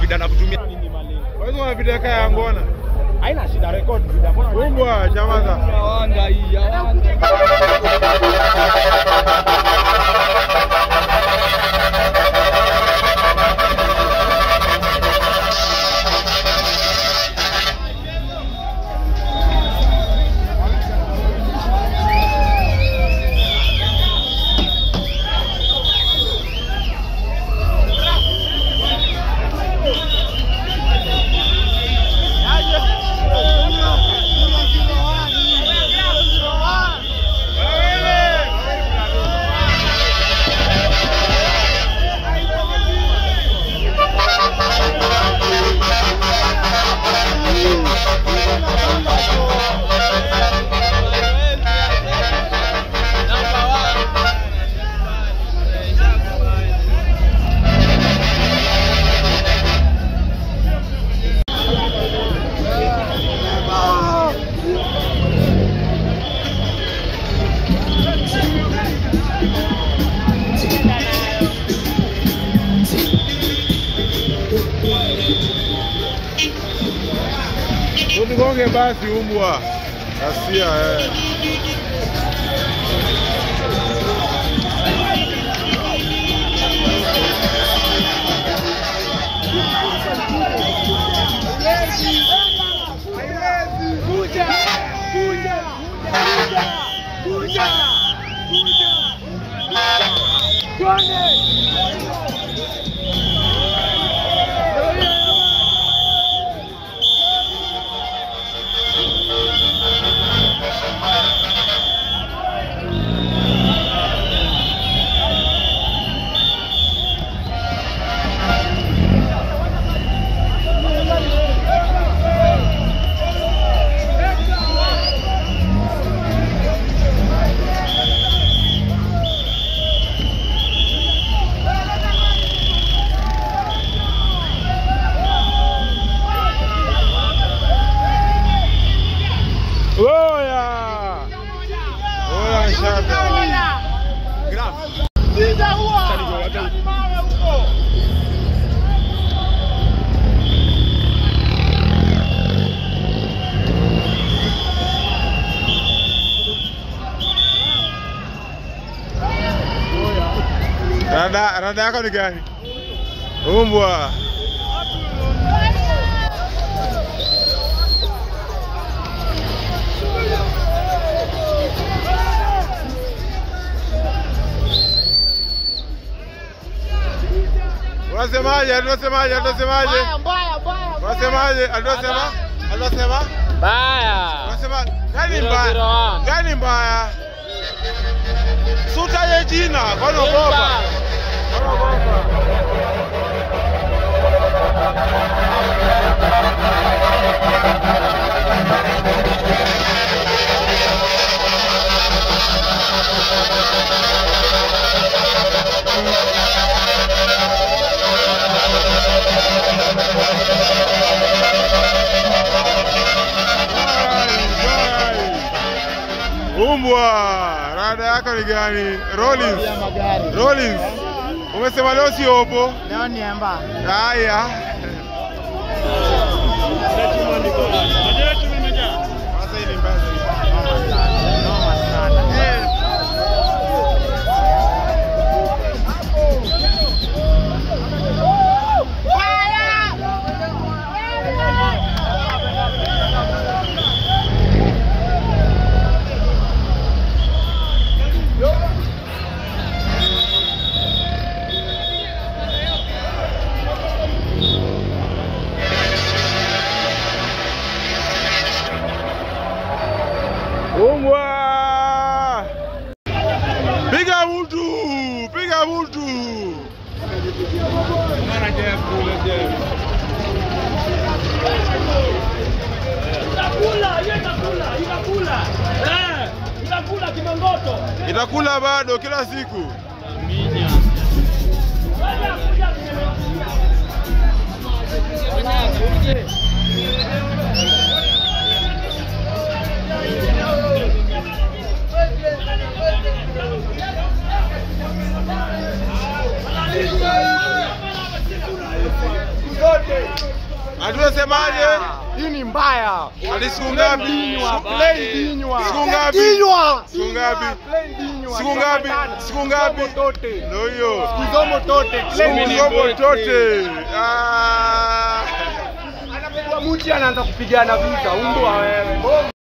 vida na kutumia. Wewe una video kaya ya ngona? Haina shida, record vida. Umbwa chamaza. Yawanga hii, yawanga. Tugonge basi umbwa. Asia Rada yako ni gani? Umbwa. Unasemaje? Unasemaje? Unasemaje? Mbaya. Unasemaje? Unasema? Baya. Unasema gani mbaya? Gani mbaya? Sutaje jina, kwa nini unaogopa? Umbwa, rada yako ni gani? Rollins. Umesema leo si opo? Leo ni amba. Haya. Sasa ile mbaya. Noma sana. Umbwa! Piga mtu! Itakula bado kila siku. Zote Atusemaje? Hii ni mbaya. Hadi siku ngapi? Plain dinywa. Siku ngapi? Dinywa. Siku ngapi? Plain dinywa. Siku ngapi? Siku ngapi? Tote. Ndio hiyo. Kizomo tote. Kizomo tote. Anapiga mchi anaanza kupigana vita. Umbwa wewe.